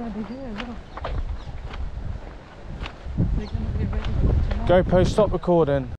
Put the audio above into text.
already here, look. They're going to be ready for tomorrow. GoPro, stop recording.